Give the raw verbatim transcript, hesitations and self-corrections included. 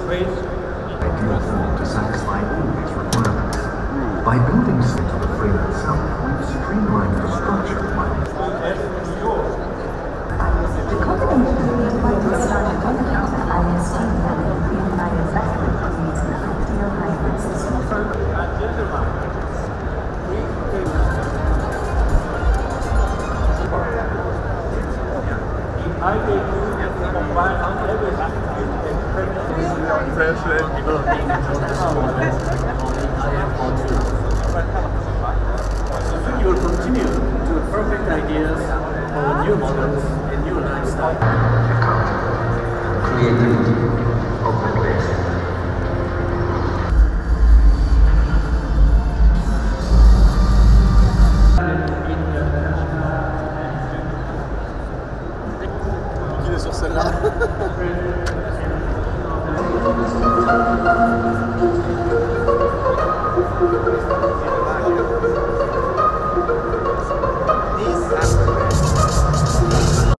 ideal form to satisfy all these requirements. By building into the frame itself, we've streamlined the structure of my The combination of these vital starter chemicals and I S T and the manufacturing creates an ideal hybrid system for You will continue to perfect ideas for new models and new lifestyle. creativity of the place. Il est sur celle-là.